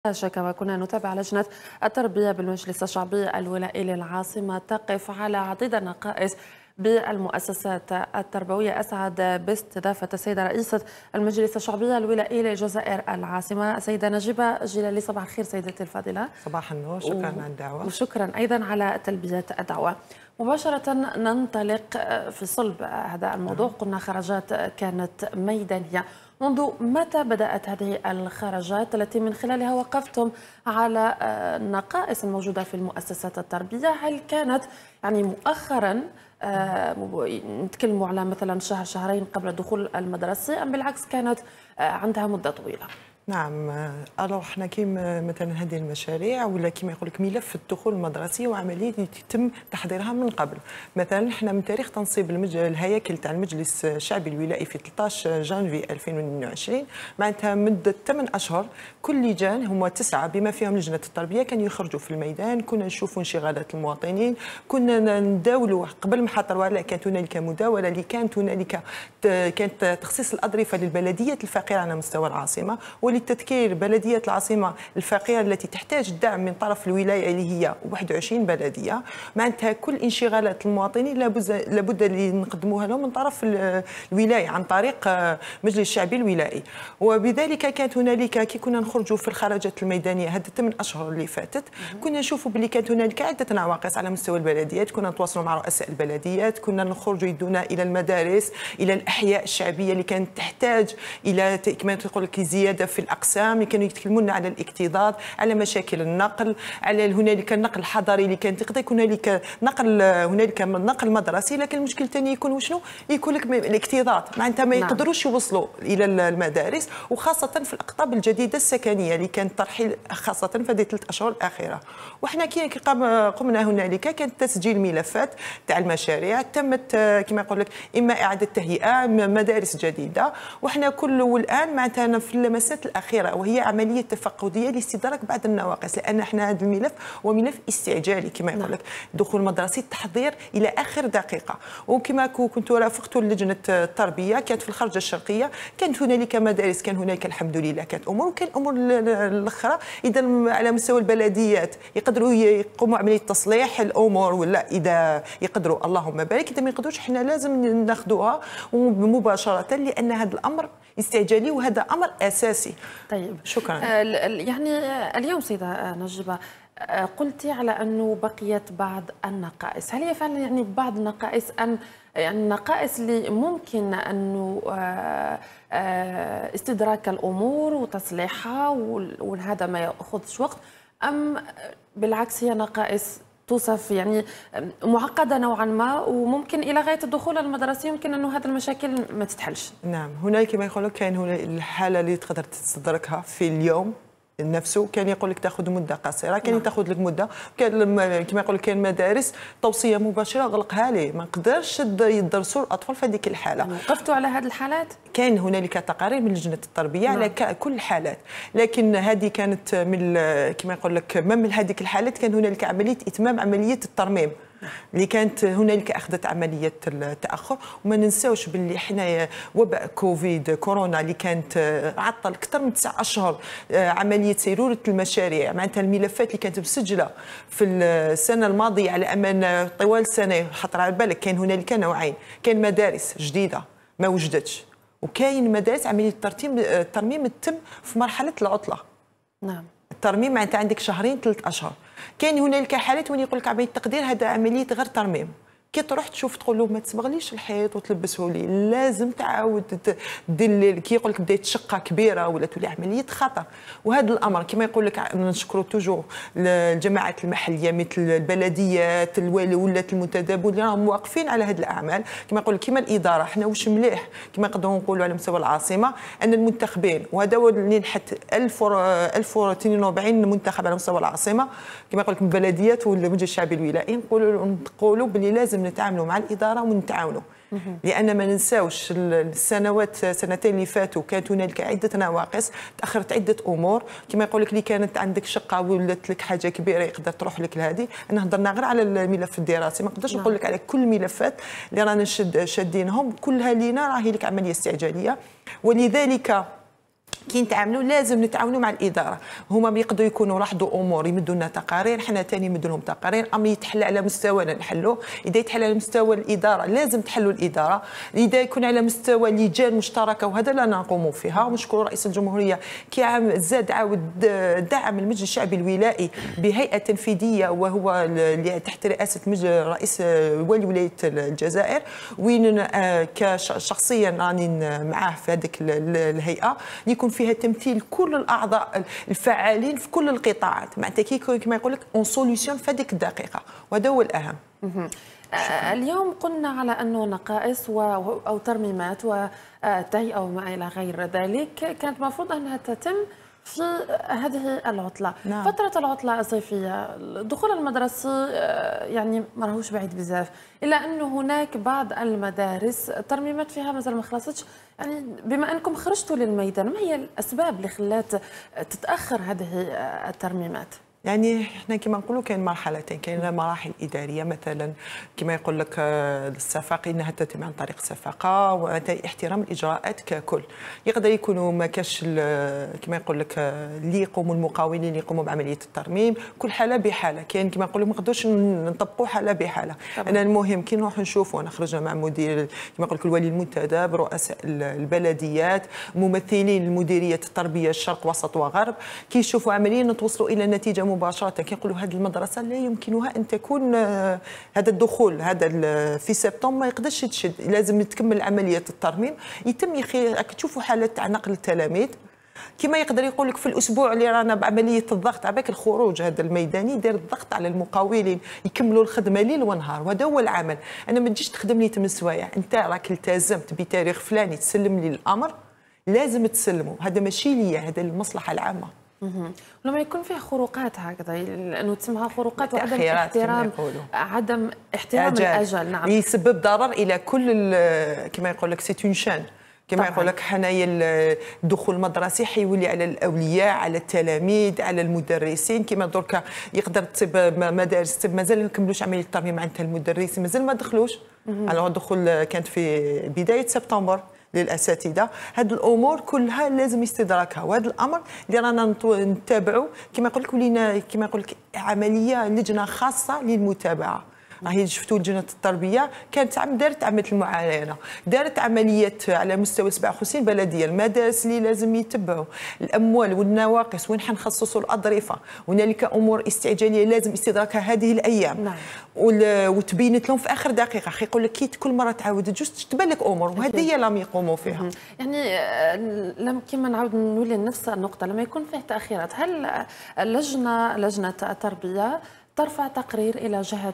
كما كنا نتابع لجنة التربية بالمجلس الشعبي الولائي للعاصمة تقف على عديد النقائص بالمؤسسات التربوية. أسعد باستضافة السيدة رئيسة المجلس الشعبي الولائي لجزائر العاصمة سيدة نجيبة جلالي. صباح الخير سيدتي الفاضلة. صباح النور، شكرا على الدعوة. وشكرا أيضا على تلبية الدعوة. مباشرة ننطلق في صلب هذا الموضوع. قلنا خرجات كانت ميدانية. منذ متى بدأت هذه الخرجات التي من خلالها وقفتم على النقائص الموجودة في المؤسسات التربية؟ هل كانت مؤخرا نتكلموا على مثلا شهرين قبل الدخول المدرسي أم بالعكس كانت عندها مدة طويلة؟ نعم، احنا كيما مثلا هذه المشاريع ولا كيما يقول لك ملف الدخول المدرسي وعمليه يتم تحضيرها من قبل. مثلا احنا من تاريخ تنصيب الهياكل تاع المجلس الشعبي الولائي في 13 جانفي 2022 معناتها مده 8 اشهر كل لجان هما 9 بما فيهم لجنه التربيه كانوا يخرجوا في الميدان. كنا نشوفوا انشغالات المواطنين، كنا نداولوا قبل محطه الولاء كانت هنالك مداوله اللي كانت هنالك كانت تخصيص الاظرفه للبلديات الفقيره على مستوى العاصمه ولتذكير بلديات العاصمه الفقيره التي تحتاج الدعم من طرف الولايه اللي هي 21 بلديه. معناتها كل انشغالات المواطنين لابد اللي نقدموها لهم من طرف الولايه عن طريق مجلس الشعبي الولائي. وبذلك كانت هنالك كي كنا نخرجوا في الخرجات الميدانيه هذه 8 اشهر اللي فاتت كنا نشوفوا باللي كانت هنالك عده نواقص على مستوى البلديات. كنا نتواصلوا مع رؤساء البلديات، كنا نخرجوا يدونا الى المدارس الى الاحياء الشعبيه اللي كانت تحتاج الى كما تقول لك زياده في الاقسام، اللي كانوا يتكلمون على الاكتظاظ، على مشاكل النقل، على هنالك النقل الحضري اللي كان تقدر يكون هنالك نقل مدرسي. لكن المشكل الثاني يكون شنو؟ يكون لك الاكتظاظ، معناتها ما يقدروش يوصلوا الى المدارس، وخاصه في الاقطاب الجديده السكنيه اللي كانت ترحيل خاصه في هذه 3 اشهر الاخيره. وحنا كي قمنا هنالك كان تسجيل ملفات تاع المشاريع تمت كما يقول لك اما اعاده تهيئه مدارس جديده. وحنا والان معناتها في اللمسات الاخيره وهي عمليه تفقديه لاستدراك بعض النواقص، لان احنا هذا الملف هو ملف استعجالي كما يقول لك دخول مدرسي التحضير الى اخر دقيقه. وكما كنت رافقت لجنه التربيه كانت في الخرجه الشرقيه كانت هنالك مدارس كان هنالك الحمد لله كانت امور، وكان الامور الاخرى اذا على مستوى البلديات يقدروا يقوموا عمليه تصليح الامور ولا اذا يقدروا اللهم بارك، اذا ما يقدروش احنا لازم ناخذوها مباشره لان هذا الامر استعجالي وهذا امر اساسي. طيب شكرا. اليوم سيده نجيبه قلتي على انه بقيت بعض النقائص، هل هي فعلا بعض النقائص ان النقائص اللي ممكن انه استدراك الامور وتصليحها وهذا ما ياخذش وقت، ام بالعكس هي نقائص توصف معقده نوعا ما وممكن الى غايه الدخول المدرسي يمكن انه هذه المشاكل ما تتحلش؟ نعم، هناك كما يقول لك كاين هنا الحاله اللي تقدر تستدركها في اليوم نفسه، كان يقول لك تاخذ مده قصيره، كان تاخذ لك مده، كان كما يقول لك كاين مدارس توصيه مباشره غلقها لي ما قدرش يدرسوا الاطفال في هذيك الحاله. وقفتوا على هذه الحالات؟ كان هنالك تقارير من لجنه التربيه على كل الحالات، لكن هذه كانت من كما يقول لك من هذيك الحالات كان هنالك عمليه اتمام عمليه الترميم اللي كانت هنالك اخذت عمليه التاخر. وما ننساوش باللي حنا وباء كوفيد كورونا اللي كانت عطل اكثر من 9 اشهر عمليه سيروره المشاريع، معناتها الملفات اللي كانت مسجله في السنه الماضيه على امان طوال السنه. خاطر على بالك كان هنالك نوعين، كان مدارس جديده ما وجدتش، وكاين مدارس عمليه الترميم تتم في مرحله العطله. نعم، الترميم معناتها عندك 2-3 اشهر. كاين هنالك حالات وين يقول لك عمليه التقدير هذا عمليه غير ترميم، كي تروح تشوف تقول له ما تصبغليش الحيط وتلبسه لي، لازم تعاود دير كي يقول لك بدات شقه كبيره ولا تولي عمليه خطر. وهذا الامر كما يقول لك نشكروا توجور الجماعات المحليه مثل البلديات ولات المنتدبون اللي راهم واقفين على هذه الاعمال. كما يقول لك كما الاداره حنا واش مليح كما نقدروا نقولوا على مستوى العاصمه ان المنتخبين، وهذا هو اللي نحت 1042 منتخب على مستوى العاصمه كما يقول لك من البلديات والمجلس الشعبي الولائي، نقولوا باللي لازم نتعاملوا مع الاداره ونتعاونوا، لان ما ننساوش سنتين اللي فاتوا كانت هنالك عده نواقص، تاخرت عده امور. كما يقول لك اللي كانت عندك شقه ولات لك حاجه كبيره يقدر تروح لك لهذه. انا هضرنا غير على الملف الدراسي، ما نقدرش نقول لك على كل الملفات اللي رانا شادينهم كلها لينا راهي لك عمليه استعجاليه. ولذلك كي نتعاملوا لازم نتعاونوا مع الاداره. هما يقدروا يكونوا لاحظوا امور يمدوا لنا تقارير، حنا ثاني نمدوا لهم تقارير. امر يتحل على مستوانا نحلوه، اذا يتحل على مستوى الاداره لازم تحلوا الاداره، اذا يكون على مستوى لجان مشتركه وهذا لا نقوم فيها. ونشكر رئيس الجمهوريه كي زاد عاود دعم المجلس الشعبي الولائي بهيئه تنفيذيه وهو اللي تحت رئاسه رئيس والي ولايه الجزائر، وين كشخصيا راني معاه في هذيك الهيئه يكون فيها تمثيل كل الاعضاء الفعالين في كل القطاعات، معناتها كما يقول لك اون سوليسيون في هذيك الدقيقه، وهذا هو الاهم. اليوم قلنا على انه نقائص او ترميمات وتهيئه وما الى غير ذلك كانت المفروض انها تتم في هذه العطلة. نعم. فترة العطلة الصيفية دخول المدرسي يعني ما راهوش بعيد بزاف، إلا أنه هناك بعض المدارس ترميمات فيها مازال ما خلصتش. يعني بما أنكم خرجتوا للميدان، ما هي الأسباب اللي خلات تتأخر هذه الترميمات؟ يعني احنا كما نقولوا كاين مرحلتين، كاين مراحل اداريه مثلا كما يقول لك الصفاقه انها تتم عن طريق الصفاقه واحترام الاجراءات ككل. يقدر يكونوا ما كاش كما يقول لك اللي يقوموا المقاولين اللي يقوموا بعمليه الترميم، كل حاله بحاله. كاين كما نقولوا ما نقدروش نطبقوا حاله بحاله. انا المهم كي نروح نشوفوا، انا خرجنا مع مدير كما نقول لك الولي المنتدب، رؤساء البلديات، ممثلين المديريه التربيه الشرق وسط وغرب، كي يشوفوا عمليا نتوصلوا الى نتيجه مباشره. كيقولوا هذه المدرسه لا يمكنها ان تكون هذا الدخول هذا في سبتمبر ما يقدرش تشد، لازم تكمل عمليه الترميم. يتم تشوفوا حاله تاع نقل التلاميذ كما يقدر يقول لك في الاسبوع اللي رانا بعمليه الضغط عباك الخروج هذا الميداني، دار الضغط على المقاولين يكملوا الخدمه ليل ونهار، وهذا هو العمل. انا ما تجيش تخدم لي 8 سوايع، انت راك التزمت بتاريخ فلاني تسلم لي الامر لازم تسلمه، هذا ماشي ليا، هذا للمصلحه العامه. لما يكون فيه خروقات هكذا، لانه تسمها خروقات وعدم احترام، عدم احترام الاجل، نعم، يسبب ضرر الى كل كما يقول لك سيت اون شان، كما يقول لك حنايا الدخول المدرسي حيولي على الاولياء، على التلاميذ، على المدرسين. كما دركا يقدر تصيب مدارس مازال ما كملوش عمليه الترميم معناتها المدرسين مازال ما دخلوش. الوغ الدخول كانت في بدايه سبتمبر للاساتذه. هذه الامور كلها لازم استدراكها، وهذا الامر اللي رانا نتابعوا كما يقول لك ولينا كما يقول لك عمليه لجنه خاصه للمتابعه. راهي شفتوا لجنه التربيه كانت دارت عمليه المعاينه، دارت عمليات على مستوى 57 بلديه، المدارس اللي لازم يتبعوا الاموال والنواقص، وين حنخصصوا الاظرفه، هنالك امور استعجاليه لازم استدراكها هذه الايام. نعم. وتبينت لهم في اخر دقيقه، خي يقول لك كي كل مره تعاود جوست تبان لك امور، وهذه هي لم يقوموا فيها. يعني لما كما نعاود نولي لنفس النقطه، لما يكون فيه تاخيرات، هل لجنه التربيه ترفع تقرير الى جهه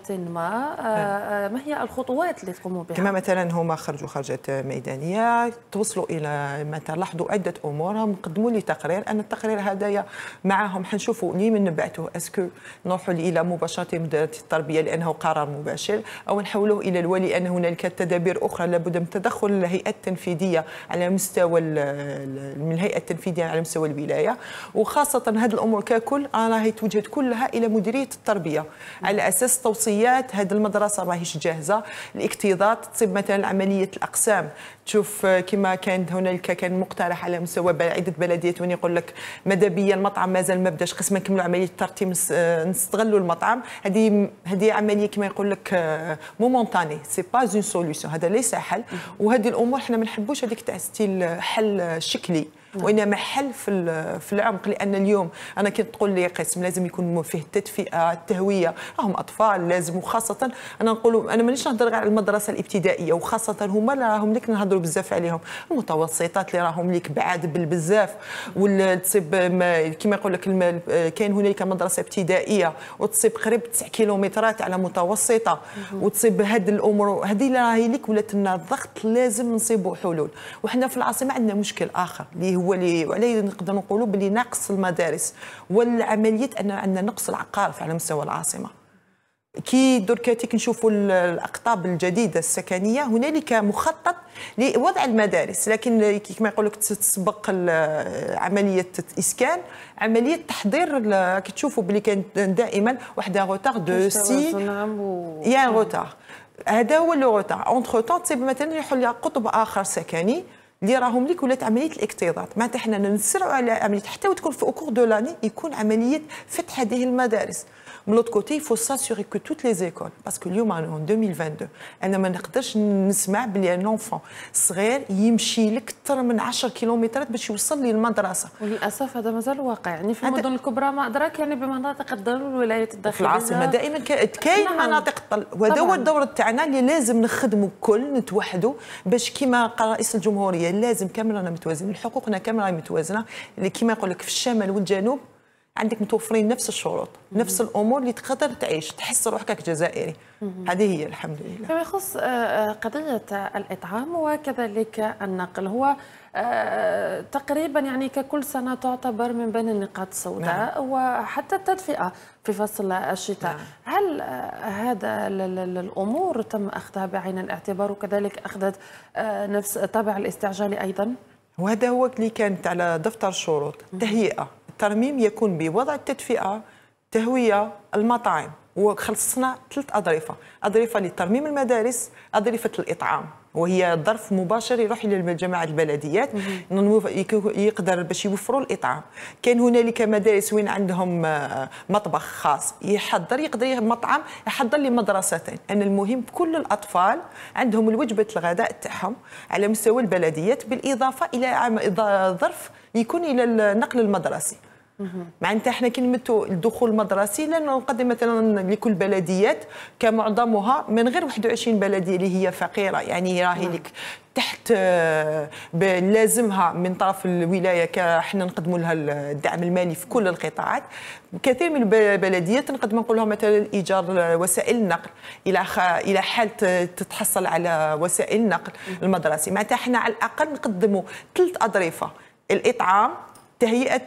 ما هي الخطوات اللي تقوموا بها؟ كما مثلا هما خرجوا خرجات ميدانيه، توصلوا الى مثلا لاحظوا عده امور، هم قدموا لي تقرير. انا التقرير هذايا معاهم حنشوفوا لمن نبعثوه، اسكو نروحوا الى مباشره مديريه التربيه لانه قرار مباشر، او نحولوه الى الولي ان هنالك تدابير اخرى لابد من تدخل الهيئه التنفيذيه على مستوى من الهيئه التنفيذيه على مستوى الولايه، وخاصه هذه الامور ككل راهي توجهت كلها الى مديريه التربيه على اساس توصيات. هذه المدرسه راهيش جاهزه، الاكتظاظ تصيب مثلا عمليه الاقسام، تشوف كما كان هنالك كان مقترح على مستوى عده بلديات وين يقول لك ماذا بيا المطعم مازال ما بداش، خصنا نكملوا عمليه الترتيب نستغلوا المطعم. هذه عمليه كما يقول لك مومونتاني، سي با اون سوليوشن، هذا ليس حل. وهذه الامور حنا ما نحبوش هذيك تاع ستيل حل شكلي، وانما حل في العمق. لان اليوم انا كي تقول لي قسم لازم يكون فيه التدفئه، التهويه، راهم اطفال لازم، وخاصه انا نقولوا انا مانيش نهضر على المدرسه الابتدائيه، وخاصه هما اللي راهم ليك نهضروا بزاف عليهم، المتوسطات اللي راهم ليك بعاد بالبزاف، وتصيب كما يقول لك كاين هنالك مدرسه ابتدائيه وتصيب قريب 9 كيلومترات على متوسطه، وتصيب هذه الامور هذه اللي راهي ليك ولات لنا الضغط، لازم نصيبوا حلول. وحنا في العاصمه عندنا مشكل اخر اللي هو اللي نقدر نقولوا باللي ناقص المدارس والعمليات، ان عندنا نقص العقارف على مستوى العاصمه. كي دركاتي كنشوفوا الاقطاب الجديده السكنيه هنالك مخطط لوضع المدارس، لكن كما يقول لك تسبق عمليه الاسكان عمليه تحضير. كي تشوفوا باللي كان دائما واحد روتار دو سي يا روتار، هذا هو لو روتار. اونتر طون تصيب مثلا يحل قطب اخر سكني اللي راهم لك ولات عمليه الاكتظاظ. معناتها حنا نسرعوا على عمليه حتى وتكون في اوكور دو لاني يكون عمليه فتح هذه المدارس. من لوت كوتي يفو ساسيوري كو توت لي زيكول باسكو اليوم انا 2022 انا ما نقدرش نسمع بلي ان اونفون صغير يمشي لك اكثر من 10 كيلومترات باش يوصل للمدرسه. وللاسف هذا مازال واقع، يعني في المدن الكبرى ما ادراك، يعني بمناطق الظل والولايات الداخليه في العاصمه دائما كاين مناطق الظل، وهذا هو الدور تاعنا اللي لازم نخدموا الكل نتوحدوا باش كيما قال رئيس الجمهوريه لازم كامل رانا متوازنين، حقوقنا كامل راهي متوازنه، اللي كيما يقول لك في الشمال والجنوب عندك متوفرين نفس الشروط، نفس الامور اللي تقدر تعيش تحس روحك كجزائري. هذه هي الحمد لله. فيما يخص قضيه الاطعام وكذلك النقل، هو تقريبا يعني ككل سنه تعتبر من بين النقاط السوداء. نعم. وحتى التدفئه في فصل الشتاء. نعم. هل هذا الامور تم اخذها بعين الاعتبار وكذلك اخذت نفس طابع الاستعجال ايضا؟ وهذا هو اللي كانت على دفتر الشروط. تهيئه الترميم يكون بوضع التدفئه، تهويه، المطاعم، وخلصنا 3 أظرفة لترميم المدارس، أظرفة الإطعام وهي ظرف مباشر يروح للجماعة البلديات يقدر باش يوفروا الإطعام. كان هنالك مدارس وين عندهم مطبخ خاص يقدر مطعم يحضر لمدرستين. أن المهم كل الأطفال عندهم الوجبة الغداء تاعهم على مستوى البلديات، بالإضافة إلى ظرف يكون إلى النقل المدرسي. معناتها احنا كي نمتوا الدخول المدرسي لا نقدم مثلا لكل بلديات كمعظمها من غير 21 بلديه اللي هي فقيره، يعني راهي لك تحت لازمها من طرف الولايه احنا نقدموا لها الدعم المالي في كل القطاعات. كثير من البلديات نقدم نقول لهم مثلا ايجار وسائل النقل الى حال تتحصل على وسائل النقل المدرسي. معناتها احنا على الاقل نقدموا 3 أظرفة: الاطعام، تهيئة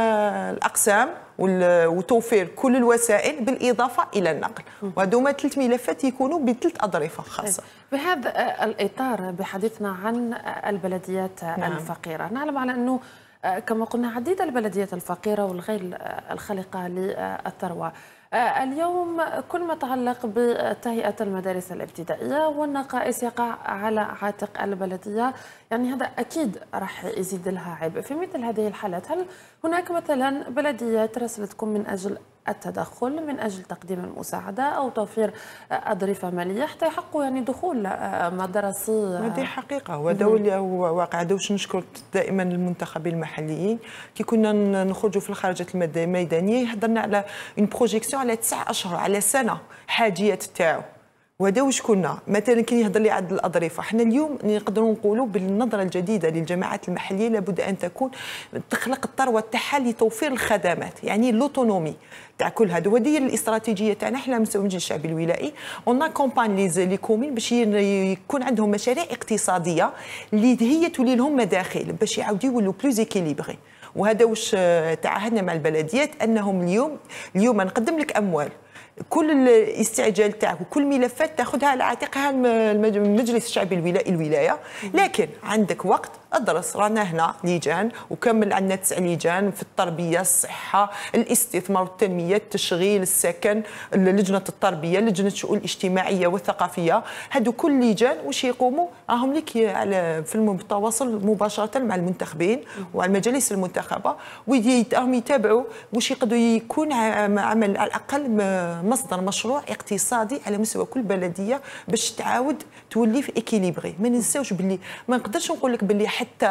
الأقسام وتوفير كل الوسائل بالإضافة إلى النقل. وهذوما 3 ملفات يكونوا ب3 أظرفة خاصة. بهذا الإطار بحديثنا عن البلديات الفقيرة، نعلم على أنه كما قلنا عديد البلديات الفقيرة والغير الخالقة للثروة. اليوم كل ما يتعلق بتهيئة المدارس الابتدائية والنقائص يقع على عاتق البلدية، يعني هذا أكيد راح يزيد لها عبء. في مثل هذه الحالات هل هناك مثلا بلديات راسلتكم من أجل التدخل، من أجل تقديم المساعدة أو توفير أظرفة مالية حتى يحققوا يعني دخول مدرسي؟ هذه حقيقة وهذا هو واقع. واش نشكر دائما المنتخبين المحليين كي كنا نخرجوا في الخارجات الميدانية هضرنا على اون بروجيكسيون على 9 أشهر على سنة حاجيات تاعو. وهذا واش كنا مثلا كي يهضر لي على الاظرفه، حنا اليوم نقدروا نقولوا بالنظره الجديده للجماعات المحليه لابد ان تكون تخلق الثروه تاعها لتوفير الخدمات، يعني لوتونومي تاع كل هذا. وهذه الاستراتيجيه تاعنا حنا مستوى المجلس الشعبي الولائي، اون اكومباني لي كومين باش يكون عندهم مشاريع اقتصاديه اللي هي تولي لهم مداخل باش يعاودوا يولوا بلوز ايكيليبري. وهذا واش تعهدنا مع البلديات انهم اليوم نقدم لك اموال، كل الاستعجال تاعك وكل ملفات تاخذها على عاتقها المجلس الشعبي الولايه، لكن عندك وقت ادرس. رانا هنا لجان وكمل عندنا 9 لجان في التربيه، الصحه، الاستثمار والتنميه، التشغيل، السكن، لجنه التربيه، لجنه الشؤون الاجتماعيه والثقافيه. هادو كل لجان واش يقوموا راهم لك في التواصل مباشره مع المنتخبين وعلى المجالس المنتخبه، وراهم يتابعوا واش يقدروا يكون عمل على الاقل مصدر مشروع اقتصادي على مستوى كل بلديه باش تعاود تولي في ايكيليبري. ما ننساوش باللي ما نقدرش نقول لك باللي حتى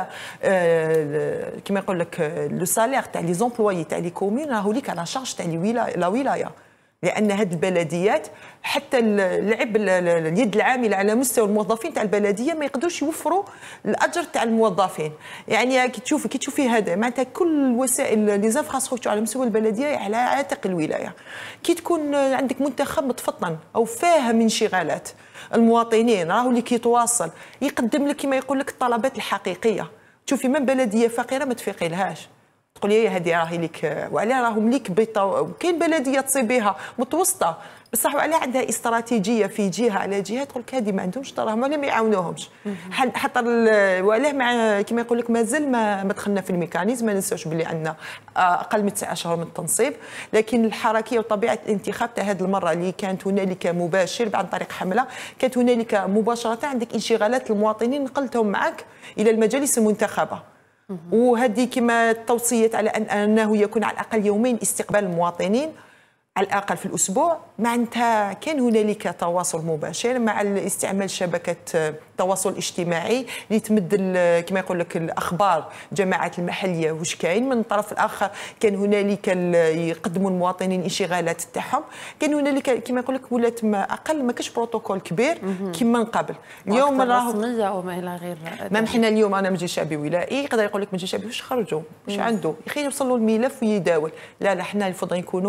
كما يقول لك لو سالير تاع لي زومبلويي تاع لي كومين راهو ليك على شارج تاع لا ولايه، لان هاد البلديات حتى العبء اليد العامله على مستوى الموظفين تاع البلديه ما يقدروش يوفروا الاجر تاع الموظفين. يعني كي تشوفي هذا معناتها كل وسائل لي زانفراستركتور على مستوى البلديه على عاتق الولايه. كي تكون عندك منتخب متفطن او فاهم انشغالات المواطنين راهو اللي كيتواصل يقدم لك كما يقول لك الطلبات الحقيقيه. تشوفي من بلديه فقيره ما تفيقي لهاش، تقول لي هذه راهي لك وعلى راهم ليك بيطا، كاين بلديه تصيبيها متوسطه بصح وعلى عندها استراتيجيه في جهه على جهه تقول لك هذه ما عندهمش دراهم ولا ما يعاونوهمش. حتى وعلاه مع كما يقول لك مازال ما دخلنا في الميكانيزم. ما ننساوش باللي عندنا اقل من 9 اشهر من التنصيب، لكن الحركيه وطبيعه الانتخاب تاع هذه المره اللي كانت هنالك مباشر عن طريق حمله، كانت هنالك مباشره عندك انشغالات المواطنين نقلتهم معك الى المجالس المنتخبه. وهذه كما توصيت على انه يكون على الاقل يومين استقبال المواطنين على الاقل في الاسبوع. معناتها كان هنالك تواصل مباشر مع استعمال شبكه التواصل الاجتماعي اللي تمد كما يقول لك الاخبار الجماعات المحليه واش كاين. من الطرف الاخر كان هنالك يقدموا المواطنين الانشغالات تاعهم. كان هنالك كما يقول لك ولات اقل ما كاش بروتوكول كبير كما من قبل. اليوم راهو رسميه وما الى غير ما حنا اليوم انا مجلس شعبي ولائي يقدر يقول لك مجلس شعبي واش خرجوا واش عنده يخي يوصلوا الملف ويداول. لا حنا المفروض نكونوا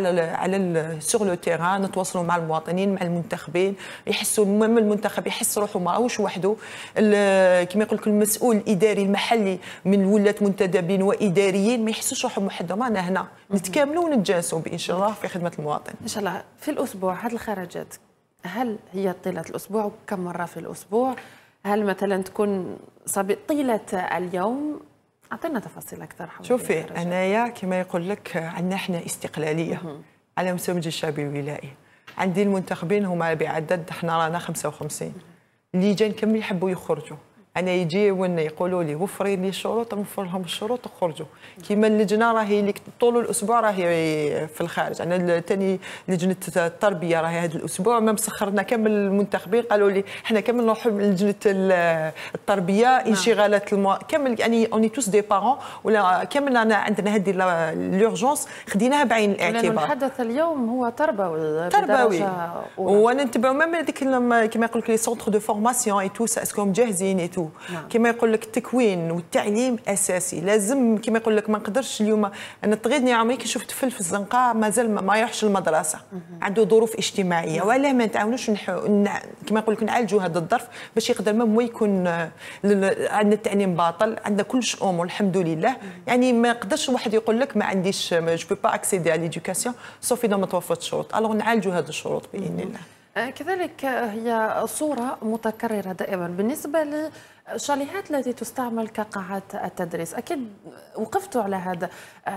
على سور لو تيران، نتواصلوا مع المواطنين مع المنتخبين، يحسوا المهم المنتخب يحس روحه ماهوش وحده. كما يقول لك المسؤول الاداري المحلي من ولاه منتدبين واداريين ما يحسوش روحهم وحدهم. انا هنا نتكاملوا ونتجانسوا بان شاء الله في خدمه المواطن ان شاء الله. في الاسبوع هذه الخرجات هل هي طيله الاسبوع وكم مره في الاسبوع؟ هل مثلا تكون طيله اليوم؟ اعطينا تفاصيل اكثر حول. شوفي انايا كما يقول لك عندنا احنا استقلاليه على مستوى المجلس الشعبي الولائي. عندي المنتخبين هما بعدد احنا رانا 55 اللجان كامل يحبوا يخرجوا. انا يجيون يقولوا لي وفري لي الشروط نوفر لهم الشروط وخرجوا. كيما اللجنه راهي لك طول الاسبوع راهي في الخارج. انا ثاني لجنه التربيه راهي هذا الاسبوع ما مسخرنا كامل المنتخبين قالوا لي احنا كامل نروحوا لجنه التربيه انشغالات كامل يعني اوني توس دي بارون ولا كامل انا عندنا هذه لورجونس خديناها بعين الاعتبار. لأن الحدث اليوم هو تربوي وانا نتبعوا ميم هذيك كما يقول لك لي سونتر دو فورماسيون اي تو اسكم جاهزين اي تو. كما يقول لك التكوين والتعليم اساسي. لازم كما يقول لك ما نقدرش اليوم انا تغيدني عمري كي نشوف طفل في الزنقه مازال ما يروحش المدرسه عنده ظروف اجتماعيه وعلاه ما نتعاونوش كما يقول لك نعالجوا هذا الظرف باش يقدر ما يكون عندنا التعليم باطل. عندنا كلش امور الحمد لله. يعني ما يقدرش واحد يقول لك ما عنديش جو با اكسيدي على ليدوكاسيون سوف اذا ما توفرت الشروط. الوغ نعالجوا هذه الشروط باذن الله. كذلك هي صورة متكررة دائما بالنسبة للشاليهات التي تستعمل كقاعات التدريس. أكيد وقفتوا على هذا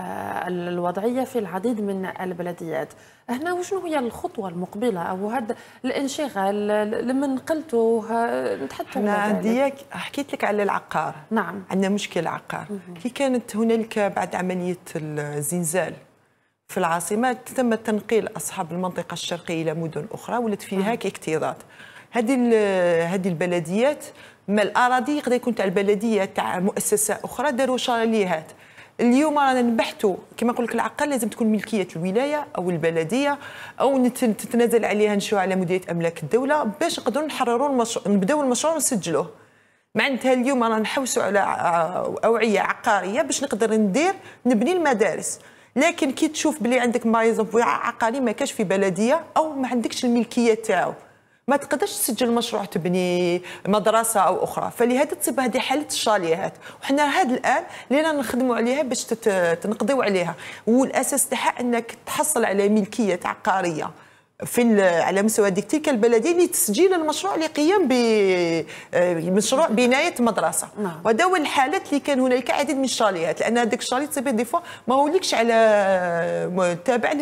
الوضعية في العديد من البلديات. هنا وشنو هي الخطوة المقبلة أو هذا الانشغال لما نقلتوا نتحدثوا أنا ديك حكيت لك على العقار. نعم عندنا مشكل عقار. كي كانت هنالك بعد عملية الزلزال في العاصمة تم تنقيل أصحاب المنطقة الشرقية إلى مدن أخرى ولات فيها اكتظاظ. هذه البلديات ما الأراضي يقدر يكون تاع البلدية تاع مؤسسة أخرى داروا شاليهات. اليوم رانا نبحثوا كما نقول لك العقار لازم تكون ملكية الولاية أو البلدية أو تتنازل عليها نشوى على مديرية أملاك الدولة باش نقدروا نحرروا المشروع نبداو المشروع ونسجلوه. معناتها اليوم رانا نحوسوا على أوعية عقارية باش نقدر نبني المدارس. لكن كي تشوف بلي عندك بايزومبل عقاري ما كاش في بلديه او ما عندكش الملكيه تاعو ما تقدرش تسجل مشروع تبني مدرسه او اخرى. فلهذا تصيب هذه حاله الشاليهات وحنا هذا الان اللي نخدموا عليها باش تنقضيو عليها. والاساس تاعها انك تحصل على ملكيه عقاريه على مستوى ديك تلك البلديه لتسجيل المشروع لقيام بمشروع بنايه مدرسه. وهذا هو الحالات اللي كان هنالك عديد من الشاليهات لان هذاك الشالي تصيب دي فوا ما هوليكش على تابع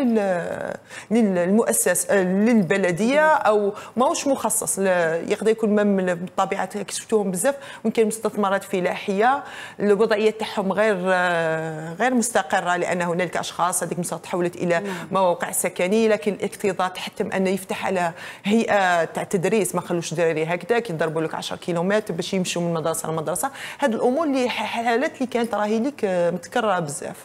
للمؤسسه للبلديه او ماهوش مخصص. يقدر يكون من الطبيعه شفتوهم بزاف وكاين مستثمرات فلاحيه الوضعيه تاعهم غير مستقره لان هنالك اشخاص هذيك تحولت الى مواقع سكنيه. لكن الاكتظاظ حتى انه يفتح على هيئه تاع تدريس ما خلوش دراري هكذا كيضربوا لك 10 كيلومتر باش يمشوا من مدرسه لمدرسه. هذه الامور اللي حالات اللي كانت راهي لك متكرره بزاف.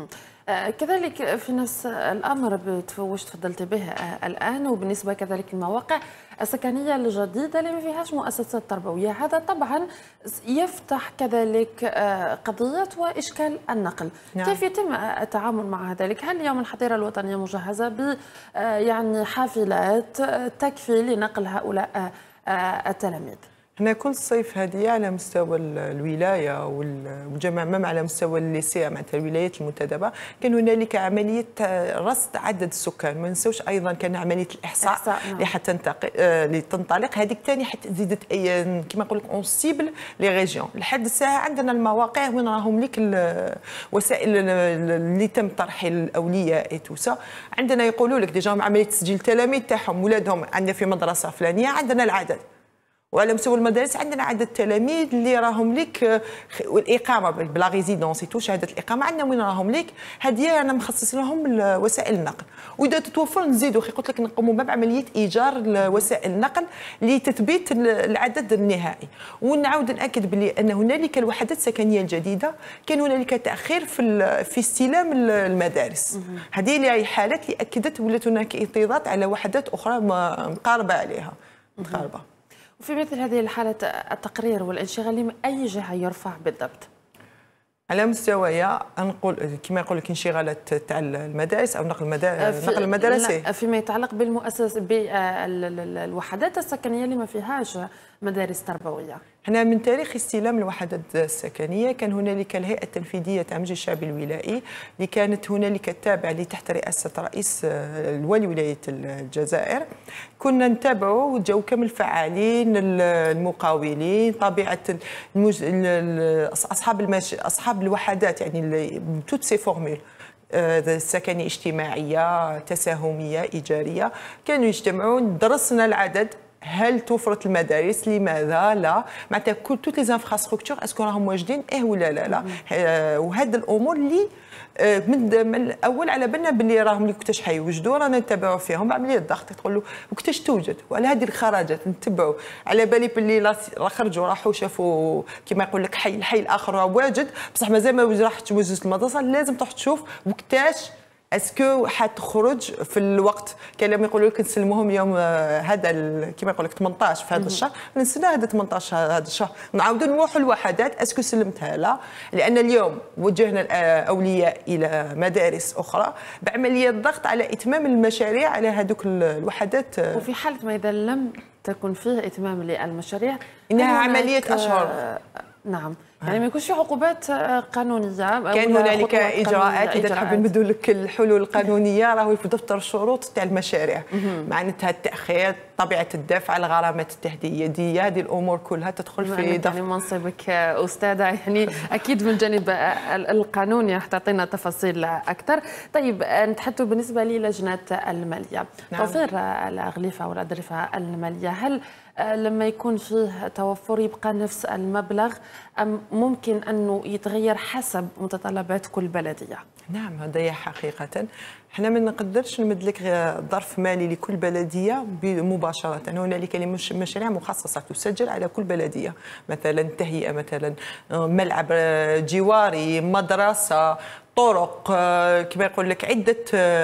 كذلك في نفس الامر واش تفضلت به الان وبالنسبه كذلك المواقع السكنيه الجديده اللي ما فيهاش مؤسسات تربويه. هذا طبعا يفتح كذلك قضيه واشكال النقل. كيف يتم التعامل مع ذلك؟ هل اليوم الحظيره الوطنيه مجهزه ب يعني حافلات تكفي لنقل هؤلاء التلاميذ؟ هنا كل صيف هذه على مستوى الولايه والجامعه، مام على مستوى الليسي معناتها الولايات المنتدبه، كان هنالك عمليه رصد عدد السكان. ما ننساوش ايضا كان عمليه الاحصاء اللي حتى تنطلق هذيك ثاني حتى زيدت كما نقول لك اون سيبل لي ريجيون. لحد الساعه عندنا المواقع وين راهم لك الوسائل اللي تم ترحيل الاولياء اي توسا. عندنا يقولوا لك ديجا عمليه تسجيل التلاميذ تاعهم ولادهم عندنا في مدرسه فلانيه، عندنا العدد، وعلى مستوى المدارس عندنا عدد التلاميذ اللي راهم لك، والاقامه بلا ريزيدونس تو شهاده الاقامه عندنا وين راهم لك. هذه انا مخصص لهم وسائل النقل، واذا تتوفر نزيدوا قلت لك نقوموا بعمليه ايجار وسائل النقل لتثبيت العدد النهائي. ونعاود ناكد بلي ان هنالك الوحدات السكنيه الجديده كان هنالك تاخير في استلام المدارس. هذه اللي هي حالات اللي اكدت ولات هناك اعتراضات على وحدات اخرى مقاربه عليها متقاربه. وفي مثل هذه الحالة التقرير والانشغال من أي جهة يرفع بالضبط؟ على مستوى نقول كما يقول لك انشغالات تاع المدارس او نقل المدرسي. فيما يتعلق بالمؤسسة بالوحدات السكنية اللي ما فيهاش مدارس تربوية. هنا من تاريخ استلام الوحدات السكنيه كان هنالك الهيئه التنفيذيه تاع المجلس الشعبي الولائي اللي كانت هنالك التابعه تحت رئاسه رئيس الوالي ولايه الجزائر. كنا نتابعوا وجاو كامل الفعالين المقاولين طبيعه اصحاب الوحدات يعني توت سي فورمول سكنيه اجتماعيه تساهميه ايجاريه، كانوا يجتمعون درسنا العدد، هل توفرت المدارس، لماذا لا، معناتها كل توت لي زانفراستركتور اسكو راهم واجدين ولا لا. وهاد الامور اللي من الاول على بالنا باللي راهم وقتاش حيوجدوا، رانا نتابعوا فيهم عمليه الضغط تقول له وقتاش توجد، وعلى هذه الخراجات نتبعوا على بالي باللي خرجوا راحوا شافوا كما يقول لك الحي الاخر راه واجد بصح مازال ما راح توجد المدرسه، لازم تروح تشوف وقتاش اسكو حتخرج في الوقت. كان لما يقولوا لك نسلموهم يوم هذا كما يقول لك 18 في هذا الشهر، نستنى هذا 18 هذا الشهر نعاودوا نروحوا الوحدات اسكو سلمتها لا، لان اليوم وجهنا الاولياء الى مدارس اخرى بعمليه ضغط على اتمام المشاريع على هذوك الوحدات. وفي حاله ما اذا لم تكن فيه اتمام للمشاريع انها عمليه اشهر. نعم، يعني ما يكونش في عقوبات قانونيه، كان هنالك اجراءات. اذا تحب نبدوا لك الحلول القانونيه راهو في دفتر الشروط تاع المشاريع، معناتها التاخير، طبيعه الدفع، الغرامات التهديديه، هذه الامور كلها تدخل في يعني منصبك استاذه يعني اكيد من جانب القانوني راح تعطينا تفاصيل اكثر. طيب نتحدثوا بالنسبه للجنه الماليه، توفير الاغلفه والاظرفه الماليه، هل لما يكون فيه توفر يبقى نفس المبلغ أم ممكن أنه يتغير حسب متطلبات كل بلدية؟ نعم هذا هي حقيقة. احنا ما نقدرش نمد لك ظرف مالي لكل بلدية مباشرة، هنالك مشاريع مخصصة تسجل على كل بلدية، مثلا تهيئة، مثلا ملعب جواري، مدرسة، طرق، كما يقول لك عدة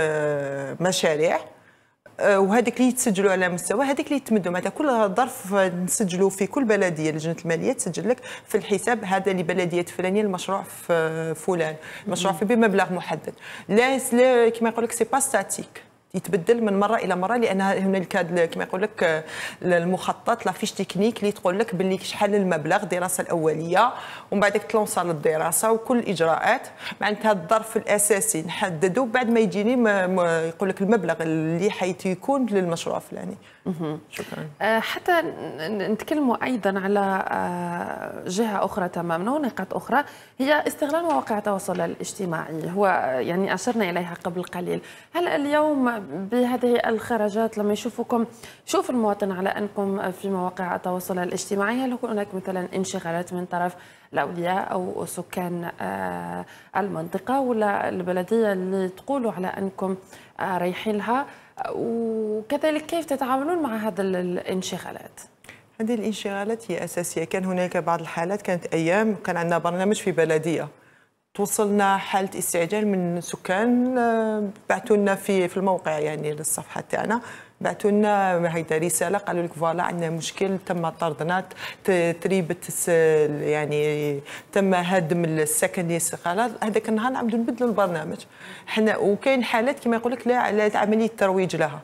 مشاريع، وهذيك اللي يتسجلوا على مستوى هذيك اللي يتمدوا، معناتها كل ظرف نسجلوا في كل بلديه لجنه الماليه تسجل لك في الحساب هذا لبلديه فلانيه المشروع في فلان، المشروع في بمبلغ محدد، لا كما يقول لك سي با ستاتيك، يتبدل من مره الى مره، لان هنالك كما يقول لك المخطط لا فيش تكنيك اللي تقول لك باللي شحال المبلغ الدراسه الاوليه ومن بعد تلونسا للدراسه وكل الاجراءات، معناتها الظرف الاساسي نحددوا بعد ما يجيني يقول لك المبلغ اللي حيث يكون للمشروع الفلاني. شكرا. حتى نتكلموا ايضا على جهه اخرى تماما ونقاط اخرى، هي استغلال مواقع التواصل الاجتماعي، هو يعني اشرنا اليها قبل قليل. هل اليوم بهذه الخرجات لما يشوفكم شوف المواطن على انكم في مواقع التواصل الاجتماعي، هل هناك مثلا انشغالات من طرف الاولياء او سكان المنطقه ولا البلديه اللي تقولوا على انكم رايحين لها، وكذلك كيف تتعاملون مع هذا الانشغالات؟ هذه الانشغالات هي اساسيه. كان هناك بعض الحالات، كانت ايام كان عندنا برنامج في بلديه توصلنا حاله استعجال من سكان، بعثوا لنا في الموقع يعني للصفحه تاعنا، بعثوا لنا هيدا رساله قالوا لك فوالا عندنا مشكل تم طردنا، تريبه يعني تم هدم السكن الاستقلال. هذاك النهار نعاودوا نبدلوا البرنامج حنا، وكاين حالات كما يقول لك لا عمليه ترويج لها،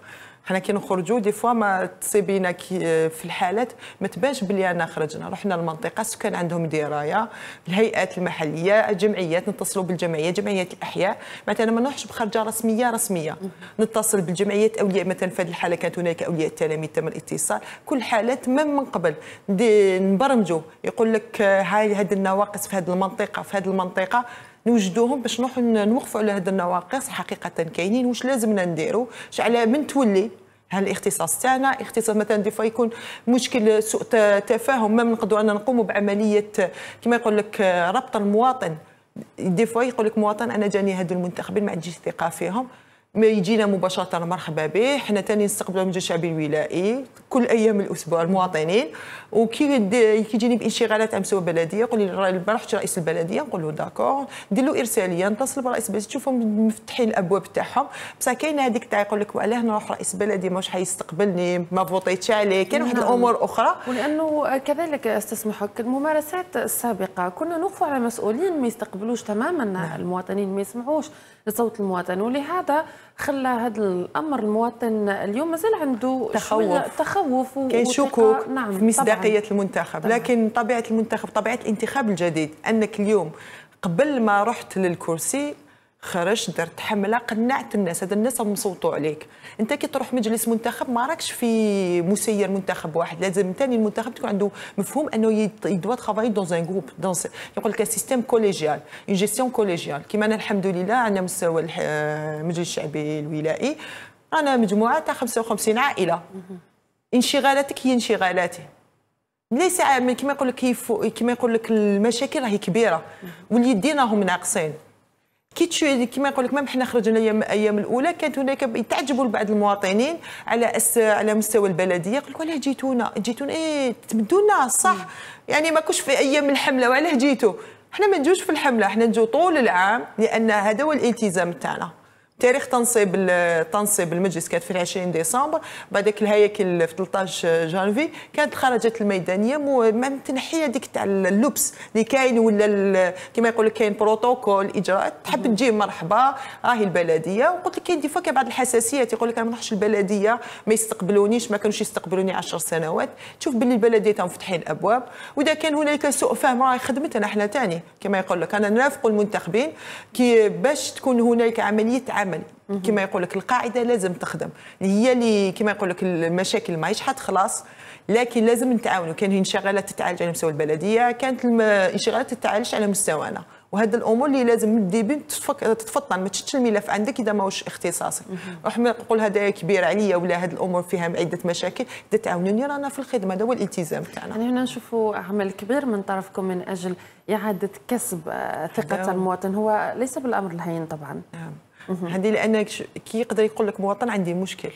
حنا كي نخرجوا دي فوا ما تصيبينا في الحالات ما تبانش بلي انا خرجنا، رحنا المنطقه السكان عندهم درايه، الهيئات المحليه، الجمعيات، نتصلوا بالجمعيات، جمعيات الاحياء، مثلا ما نروحش بخرجه رسميه، نتصل بالجمعيات اولياء، مثلا في هذه الحاله كانت هناك اولياء التلاميذ تم الاتصال، كل حالات من قبل نبرمجوا، يقول لك هاي هذه النواقص في هذه المنطقه نوجدوهم باش نروحوا نوقفوا على هذه النواقص، حقيقه كاينين، واش لازمنا نديروا، على من تولي الاختصاص تاعنا، اختصاص مثلا دي فوا يكون مشكل سوء تفاهم، ما نقدروا ان نقوموا بعمليه كما يقول لك ربط المواطن، دي فوا يقول لك مواطن انا جاني هذو المنتخبين ما عنديش ثقه فيهم، ما يجينا مباشره مرحبا به، حنا ثاني نستقبلوا المجلس الشعبي الولائي كل ايام الاسبوع المواطنين، وكي يجيني بانشغالات على مستوى البلديه يقول لي ما رحتش رئيس البلديه، نقول له داكور، ندير له ارساليه، نتصل برئيس البلديه تشوفهم مفتحين الابواب تاعهم، بصح كاينه هذيك تاع يقول لك وعلاه نروح رئيس البلديه ماهوش حيستقبلني، ما فوطيتش عليه، كاين واحد الامور اخرى. ولانه كذلك استسمحك الممارسات السابقه كنا نوقفوا على مسؤولين ما يستقبلوش تماما المواطنين، ما يسمعوش لصوت المواطن، ولهذا خلى هذا الامر المواطن اليوم مازال عنده تخوف كاين شكوك في مصداقيه المنتخب طبعاً. لكن طبيعه المنتخب، طبيعه الانتخاب الجديد انك اليوم قبل ما رحت للكرسي خرجت درت حمله قنعت الناس، هذا الناس هم صوتوا عليك، انت كي تروح مجلس منتخب ما راكش في مسير منتخب واحد، لازم ثاني المنتخب تكون عنده مفهوم انه يدوا ترافاي دون ان جروب، يقول لك سيستيم كوليجيال، اون جيستيون كوليجيال، كيما انا الحمد لله على مستوى المجلس الشعبي الولائي انا مجموعه تاع 55 عائله، انشغالاتك هي انشغالاتي، ليس كما يقول لك كما يقول لك المشاكل راهي كبيره واللي يدينا راهم ناقصين، كما يقول لك ما حنا خرجنا الايام الاولى كانت هناك يتعجبوا بعض المواطنين على مستوى البلديه، يقول لك وعلاه جيتونا ايه تمدونا صح، يعني ما كوش في ايام الحمله وعلاه جيتوا، حنا ما نجوش في الحمله، حنا نجو طول العام لان هذا هو الالتزام تاعنا. تاريخ تنصيب المجلس كانت في 20 ديسمبر، بعدك الهياكل في 13 جانفي كانت خرجت الميدانيه مع تنحيه ديك تاع اللبس اللي كاين ولا كما يقول لك كاين بروتوكول اجراءات، تحب تجي مرحبا راهي البلديه، وقلت لك كاين دي فوا بعض الحساسيات، يقول لك انا ما نروحش البلديه ما يستقبلونيش، ما كانوش يستقبلوني 10 سنوات، تشوف باللي البلديه تاهم مفتحين الابواب، واذا كان هناك سوء فهم راهي خدمتنا احنا ثاني، كما يقول لك انا نرافق المنتخبين كي باش تكون هناك عمليه عمل، كما يقول لك القاعده لازم تخدم، هي اللي كما يقول لك المشاكل ماهيش حتخلص، لكن لازم نتعاونوا، كاين انشغالات تتعالج على مستوى البلديه، كانت انشغالات تتعالج على مستوانا، وهذا الامور اللي لازم من الديبي تتفطن، ما تشدش الملف عندك اذا ماهوش اختصاصك، راح نقول هذا كبير عليا ولا هذه الامور فيها عده مشاكل، اذا تعاونوني رانا في الخدمه، هذا هو الالتزام تاعنا. يعني هنا نشوفوا عمل كبير من طرفكم من اجل اعاده كسب ثقه المواطن، هو ليس بالامر الهين طبعا. هذه لان كي يقدر يقول لك مواطن عندي مشكل،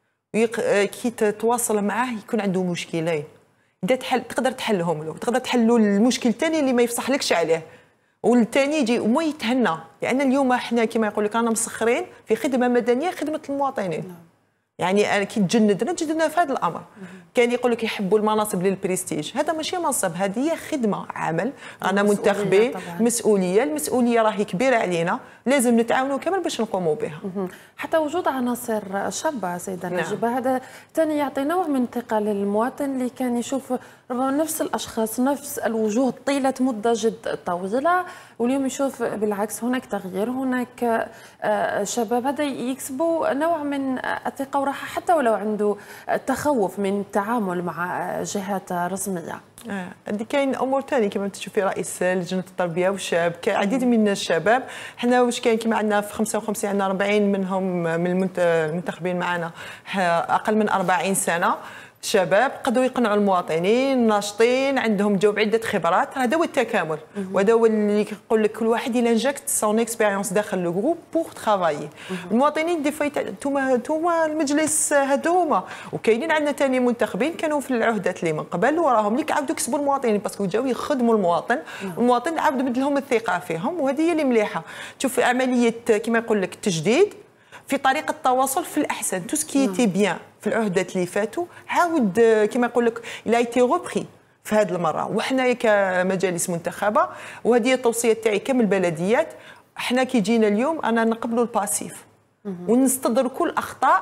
كي تتواصل معاه يكون عنده مشكلين، اذا تقدر تحلهم له، تقدر تحلوا المشكل الثاني اللي ما يفصحلكش عليه، والثاني يجي وما يتهنى، لان اليوم احنا كما يقول لك رانا مسخرين في خدمه مدنيه، خدمه المواطنين. يعني انا كي تجندنا في هذا الامر، كان يقول لك يحبوا المناصب للبريستيج، هذا ماشي منصب، هذه هي خدمه عمل، انا منتخبين المسؤوليه راهي كبيره علينا، لازم نتعاونوا كمان باش نقوموا بها. حتى وجود عناصر شابه سيده نجيبه هذا ثاني يعطي نوع من الثقه للمواطن اللي كان يشوف نفس الاشخاص نفس الوجوه طيله مده جد طويله، واليوم يشوف بالعكس هناك تغيير، هناك شباب، هذا يكسبوا نوع من الثقه وراحه حتى ولو عنده تخوف من التعامل مع جهات رسميه. عندي كاين امور ثانيه كما تشوفي رئيس لجنه التربيه والشاب، عديد من الشباب، حنا واش كاين كما عندنا في 55 عندنا 40 منهم من المنتخبين معنا اقل من 40 سنه، شباب قدروا يقنعوا المواطنين، ناشطين، عندهم جو بعده خبرات، هذا هو التكامل، وهذا هو اللي يقول لك كل واحد الى انجكت سون اكسبيريونس داخل لو جروب بور ترافايي. المواطنين دي فايت انتوما المجلس هذوما، وكاينين عندنا ثاني منتخبين كانوا في العهدات اللي من قبل وراهم اللي عاودوا يكسبوا المواطنين باسكو جاوا يخدموا المواطن، المواطن عاود مد لهم الثقه فيهم، وهذه هي اللي مليحه. تشوف عمليه كما يقول لك التجديد في طريقه التواصل في الاحسن، تو سكي تي بيان في العهدات اللي فاتوا عاود كما يقول لك لا ايتي روبري في هذه المره، وحنا كمجالس منتخبه، وهذه هي التوصيه تاعي كم البلديات، حنا كي جينا اليوم انا نقبلوا الباسيف ونستدركوا الاخطاء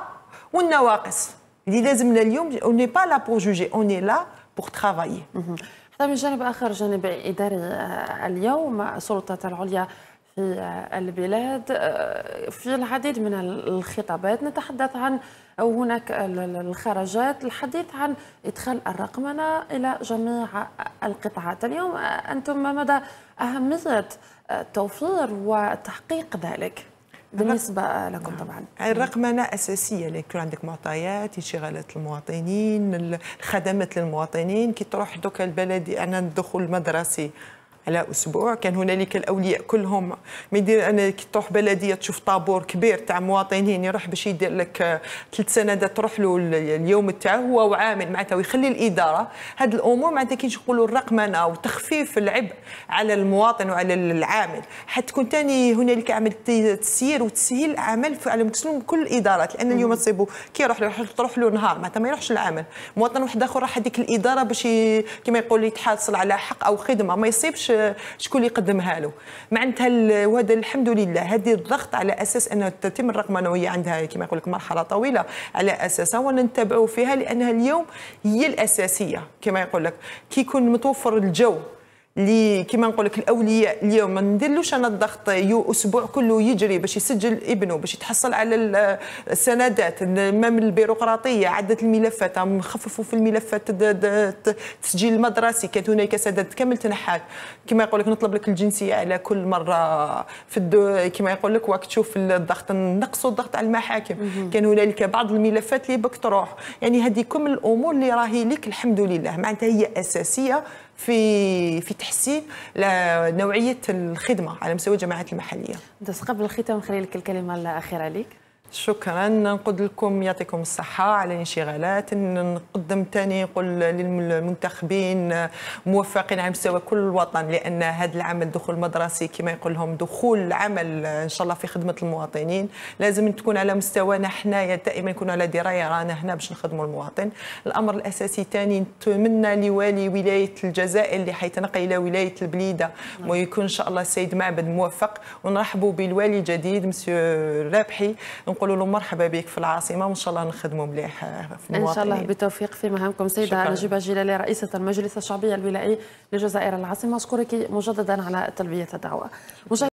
والنواقص اللي لازمنا اليوم. اون ني با لا بور جوجي، اون اي لا بور ترافايي. حتى من جانب آخر، جانب إداري، اليوم السلطة العليا في البلاد في العديد من الخطابات نتحدث عن هناك الخرجات، الحديث عن إدخال الرقمنة إلى جميع القطاعات. اليوم أنتم مدى أهمية توفير وتحقيق ذلك بالنسبة لكم؟ طبعا الرقمنة أساسية، يكون عندك معطيات انشغالات المواطنين، الخدمات للمواطنين. كي تروح دوكا البلدي، أنا الدخول المدرسي على اسبوع، كان هنالك الاولياء كلهم ما يدير. انا كي تروح بلديه تشوف طابور كبير تاع مواطنين يروح باش يدير لك 3 سندات، تروح له اليوم تاعو هو وعامل معناتها ويخلي الاداره. هذه الامور معناتها كي نقولوا الرقمنه وتخفيف العبء على المواطن وعلى العامل، حتكون ثاني هنالك عمل تسيير وتسهيل اعمال على مستوى كل الادارات. لان اليوم تصيبوا كي تروح له نهار معناتها ما يروحش العمل، مواطن واحد اخر راح هذيك الاداره باش كما يقول يتحصل على حق او خدمه ما يصيبش شكون اللي يقدمها له معناتها. وهذا الحمد لله هذه الضغط على اساس انها تتم الرقمنه، وهي عندها كما يقول لك مرحله طويله على اساسها ونتبعوا فيها، لانها اليوم هي الاساسيه. كما يقول لك كي يكون متوفر الجو اللي كما نقول لك الاولياء اليوم ما نديرلوش انا الضغط اسبوع كله يجري باش يسجل ابنه باش يتحصل على السندات، من البيروقراطيه عده الملفات نخففوا في الملفات التسجيل المدرسي. كانت هناك سندات كامل تنحات، كما يقول لك نطلب لك الجنسيه على كل مره في كما يقول لك وقت تشوف الضغط نقصوا الضغط على المحاكم. كان هنالك بعض الملفات اللي بك تروح، يعني هذه كم الامور اللي راهي لك الحمد لله معناتها هي اساسيه في تحسين نوعيه الخدمه على مستوى الجماعات المحليه. بس قبل الختام نخلي لك الكلمه الاخيره ليك. شكرا، نقول لكم يعطيكم الصحة على الانشغالات. نقدم ثاني نقول للمنتخبين موفقين على مستوى كل الوطن، لأن هذا العمل الدخول المدرسي كما يقول لهم دخول عمل إن شاء الله في خدمة المواطنين. لازم تكون على مستوانا حنايا دائما نكون على دراية رانا هنا باش نخدموا المواطن. الأمر الأساسي ثاني نتمنى لوالي ولاية الجزائر اللي حيتنقل إلى ولاية البليدة ويكون إن شاء الله السيد معبد موفق، ونرحبوا بالوالي الجديد مسيو رابحي، نقولوا له مرحبا بك في العاصمه وان شاء الله نخدموا مليح في المواطنين. ان شاء الله بالتوفيق في مهامكم. سيده نجيبه جلالي رئيسه المجلس الشعبي الولائي لجزائر العاصمه، اشكرك مجددا على تلبيه الدعوه.